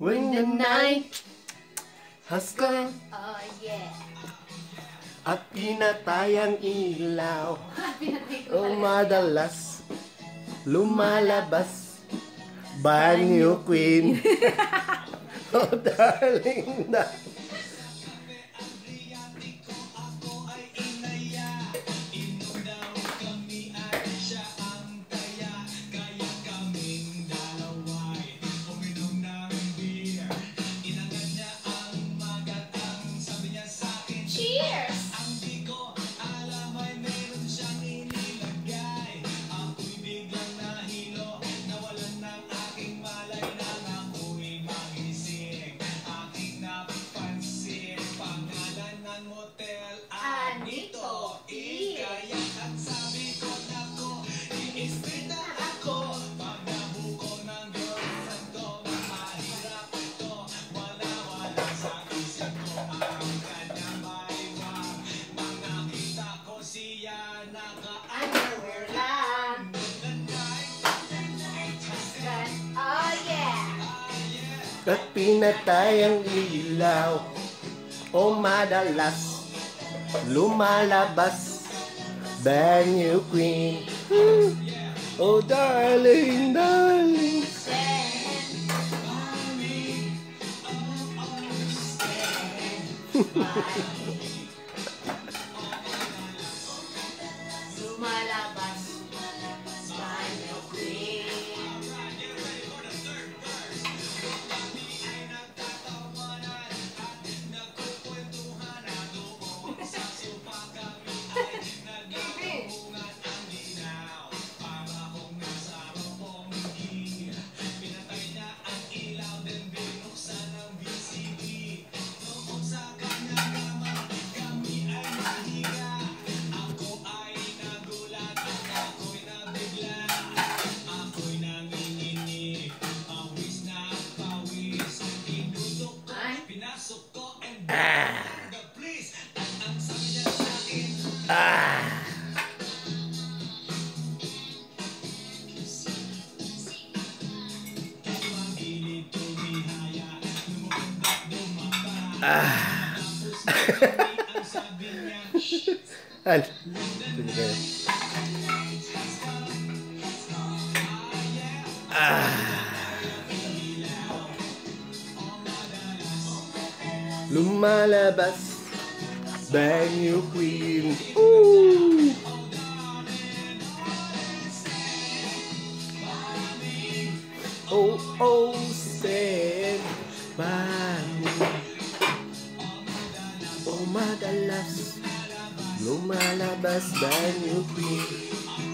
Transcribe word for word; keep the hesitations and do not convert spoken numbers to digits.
When the night has come. Oh, yeah. At pinatay ang ilaw. O madalas lumalabas Banyo Queen. Oh darling na. At pinatay ang ilaw. O madalas lumalabas Banyo Queen. Oh darling, darling. Lumalabas Banyo Queen. Ah. Ah. Ano? Ah. Lumalabas Banyo Queen. Ooh. Oh, oh, stand by me. Oh, madalas lumalabas Banyo Queen.